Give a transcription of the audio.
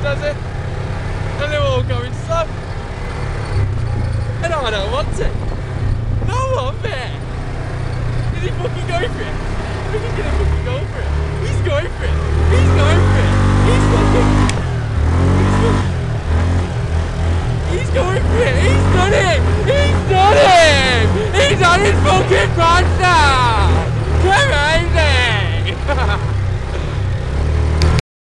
does it? And they're all going slow. And I don't want to. No one there. Did he fucking go for it? I think he's gonna fucking go for it. He's going for it.